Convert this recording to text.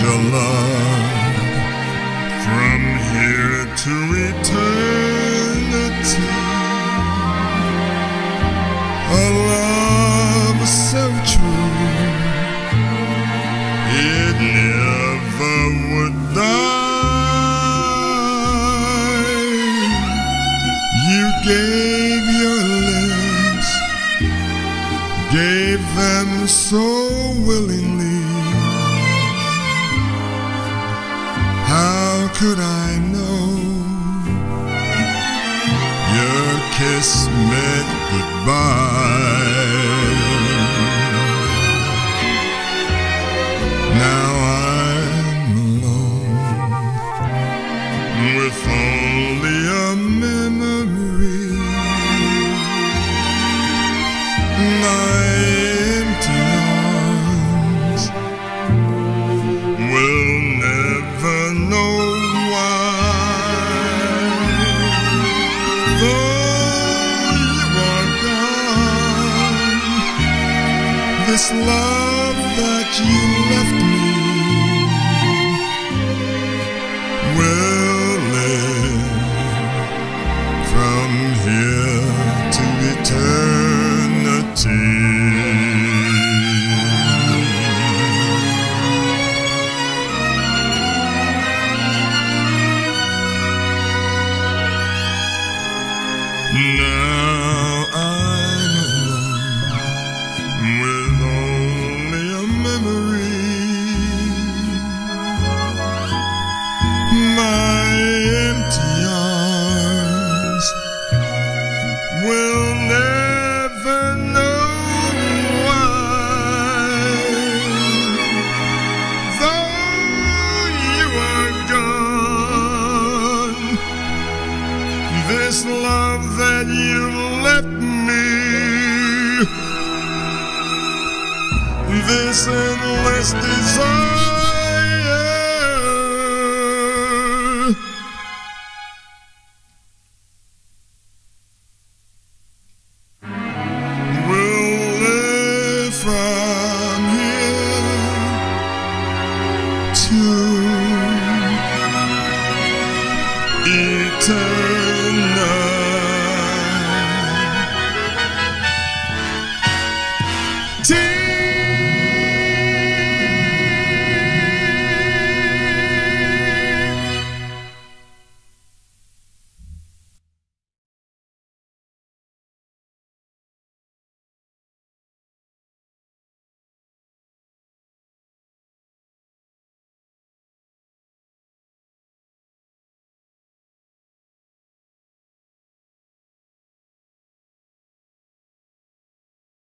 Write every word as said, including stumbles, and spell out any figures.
your love from here to eternity. A love so true, it never would die. You gave your lips, gave them so willingly. How could I know your kiss meant goodbye? Now I'm alone with only a memory. My empty arms will never know why. Though you are gone, this love that you left me will live from here to eternity. Now I'm alone with only a memory. My empty arms will never know why. Though you are gone, this love that you left me, this endless desire, will live from here to